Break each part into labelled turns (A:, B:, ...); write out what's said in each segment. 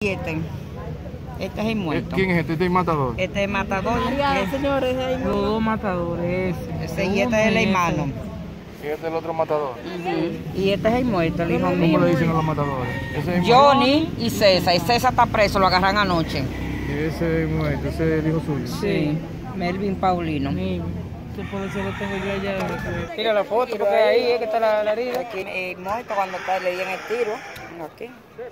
A: Este es el muerto.
B: ¿Quién es este? ¿Este es el matador?
A: Este es el matador.
C: Señores, los dos matadores.
A: Y este es el hermano.
B: Y este es el otro matador.
A: Y este es el muerto, el hijo mío.
B: ¿Cómo le dicen a los matadores? ¿Ese es el
A: Johnny y César. Y César está preso, lo agarran anoche.
B: Y ese es el muerto, ese es el hijo suyo.
A: Sí, Melvin Paulino.
C: Se puede ser lo tengo yo allá.
A: Mira la foto, porque ahí es que está la herida. Aquí el muerto cuando le dieron el tiro. Aquí.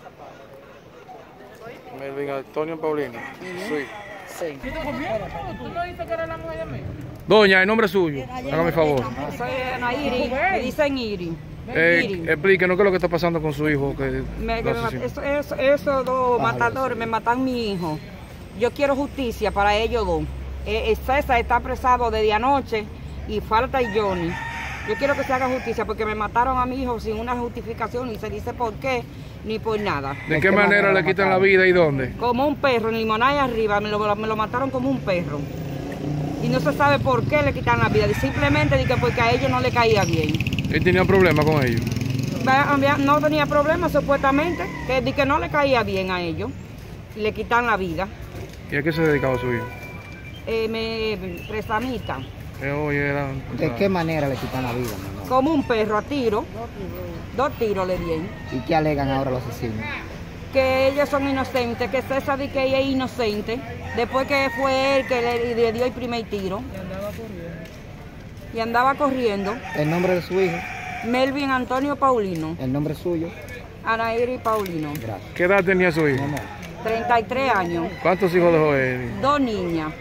B: Melvin Antonio Paulino. Sí.
A: Sí.
C: ¿Tú no dices que era la mujer de mí?
B: Doña, el nombre es suyo. Hágame favor.
A: Soy Ana Iri, me dicen Iri. Iri.
B: Explíquenos qué es lo que está pasando con su hijo.
A: Esos dos matadores me matan a mi hijo. Yo quiero justicia para ellos dos. César está apresado desde anoche y falta el Johnny. Yo quiero que se haga justicia porque me mataron a mi hijo sin una justificación, ni se dice por qué, ni por nada.
B: ¿De qué manera le quitan la vida y dónde?
A: Como un perro, en Limonada arriba, me lo mataron como un perro. Y no se sabe por qué le quitan la vida, simplemente porque a ellos no le caía bien.
B: ¿Él tenía problemas con ellos?
A: No tenía problemas supuestamente, que no le caía bien a ellos, y le quitan la vida.
B: ¿Y a qué se dedicaba su hijo?
A: Prestamista.
D: ¿De qué manera le quitan la vida, mi amor?
A: Como un perro a tiro. 2 tiros le dieron.
D: ¿Y qué alegan ahora los asesinos?
A: Que ellos son inocentes, que César dice que ella es inocente, después que fue él que le dio el primer tiro. Y andaba corriendo.
D: ¿El nombre de su hijo?
A: Melvin Antonio Paulino.
D: ¿El nombre suyo?
A: Ana Iri Paulino.
D: Gracias.
B: ¿Qué edad tenía su hijo?
A: 33 años.
B: ¿Cuántos hijos dejó él?
A: 2 niñas.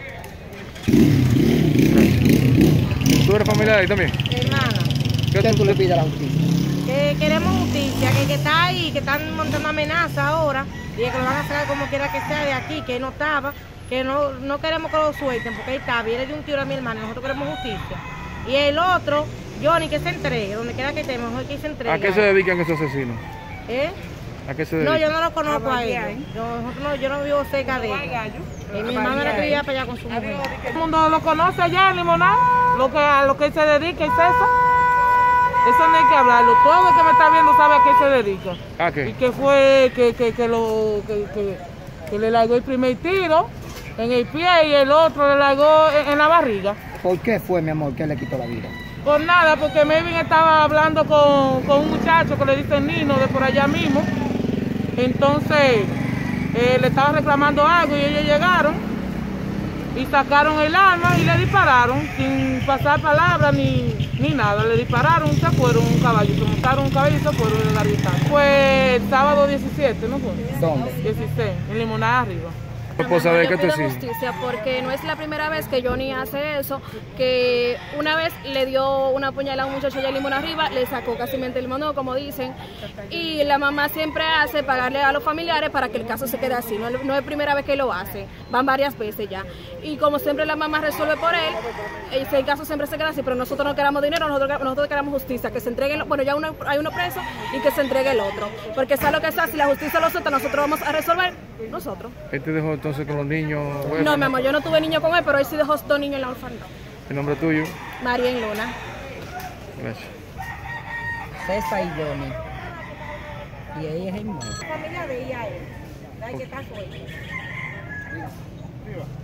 B: ¿Tú eres familiar de ahí también?
C: Hermana.
D: ¿Qué tú le pides a la justicia?
C: Que queremos justicia, que está ahí, que están montando amenazas ahora, y que lo van a sacar como quiera que sea de aquí, que él no estaba, que no queremos que lo suelten, porque él estaba, y él le dio un tiro a mi hermano, nosotros queremos justicia. Y el otro, Johnny, que se entregue, donde quiera que esté, mejor que se entregue.
B: ¿A qué se dedican esos asesinos? ¿A qué se dedican?
C: No, yo no lo conozco a él. Yo no vivo cerca de él. Y mi hermano era que vivía para allá con su mujer. Todo el mundo lo conoce allá en Limonada, a lo que él se dedica, es eso. Eso no hay que hablarlo. Todo el que me está viendo sabe a qué se dedica.
B: ¿A qué?
C: Y que fue que le largó el primer tiro en el pie y el otro le largó en la barriga.
D: ¿Por qué fue, mi amor, que le quitó la vida?
C: Por nada, porque Melvin estaba hablando con un muchacho que le dicen Nino de por allá mismo. Entonces le estaba reclamando algo y ellos llegaron y sacaron el arma y le dispararon sin pasar palabras ni nada. Le dispararon, se fueron un caballo, se montaron un caballo y se fueron en la garita. Fue el sábado 17, ¿no fue?
D: ¿Dónde?
C: 16, en Limonada arriba.
B: Por saber
E: Yo
B: qué te
E: pido justicia porque no es la primera vez que Johnny hace eso, que una vez le dio una puñalada a un muchacho de limón arriba, le sacó casi mente el mono, como dicen, y la mamá siempre hace pagarle a los familiares para que el caso se quede así, no es primera vez que lo hace, van varias veces ya, y como siempre la mamá resuelve por él, el caso siempre se queda así, pero nosotros no queramos dinero, nosotros queremos justicia, que se entregue, bueno, ya hay uno preso y que se entregue el otro, porque sea lo que sea, si la justicia lo suelta, nosotros vamos a resolver, nosotros.
B: ¿Él te dejó entonces con los niños?
E: No, mi amor, yo no tuve niño con él, pero él sí dejó 2 niños en la orfandad.
B: ¿El nombre tuyo?
E: María en Luna.
B: Gracias.
A: César y Johnny. Y ella es el muerto.
C: La familia de ella es, la que está suelta.
B: Viva.